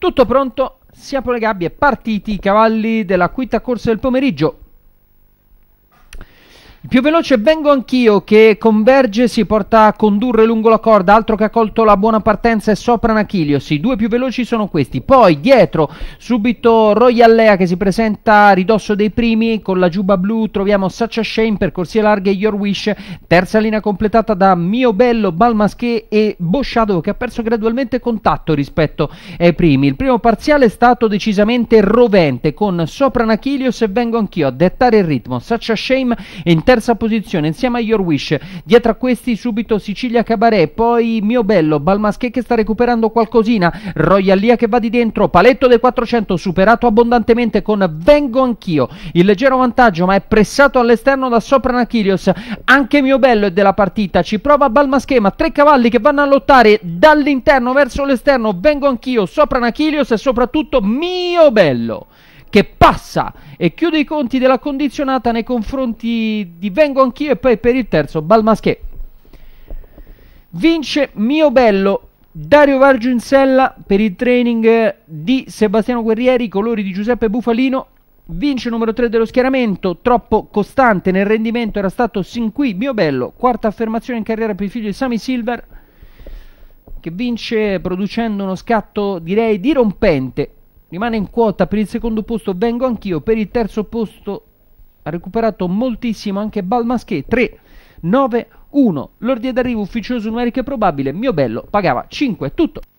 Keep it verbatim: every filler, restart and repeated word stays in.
Tutto pronto, si aprono le gabbie, partiti i cavalli della quinta corsa del pomeriggio. Il più veloce Vengo Anch'io, che converge, si porta a condurre lungo la corda, altro che ha colto la buona partenza è Sopran Achilles. I due più veloci sono questi. Poi dietro subito Royal Lea che si presenta a ridosso dei primi, con la giubba blu troviamo Such a Shame per corsie larghe, Your Wish, terza linea completata da Mio Bello, Balmasché e Beau Shadow, che ha perso gradualmente contatto rispetto ai primi. Il primo parziale è stato decisamente rovente, con Sopran Achilles e Vengo Anch'io a dettare il ritmo. Such a Shame in terza posizione insieme a Your Wish, dietro a questi subito Sicilia Cabaret, poi Mio Bello, Balmasché che sta recuperando qualcosina, Royal Lea che va di dentro, paletto dei quattrocento superato abbondantemente con Vengo Anch'io, il leggero vantaggio ma è pressato all'esterno da Sopran Achilles. Anche Mio Bello è della partita, ci prova Balmasché, ma tre cavalli che vanno a lottare dall'interno verso l'esterno, Vengo Anch'io, Sopran Achilles e soprattutto Mio Bello, che passa e chiude i conti della condizionata nei confronti di Vengo Anch'io, e poi per il terzo Balmasché. Vince Mio Bello, Dario Vargio in sella per il training di Sebastiano Guerrieri, colori di Giuseppe Bufalino. Vince numero tre dello schieramento, troppo costante nel rendimento era stato sin qui Mio Bello, quarta affermazione in carriera per il figlio di Sammy Silver, che vince producendo uno scatto direi dirompente. Rimane in quota per il secondo posto Vengo Anch'io, per il terzo posto ha recuperato moltissimo anche Balmasché, tre nove uno. L'ordine d'arrivo ufficioso numerico e probabile, Mio Bello pagava cinque, tutto.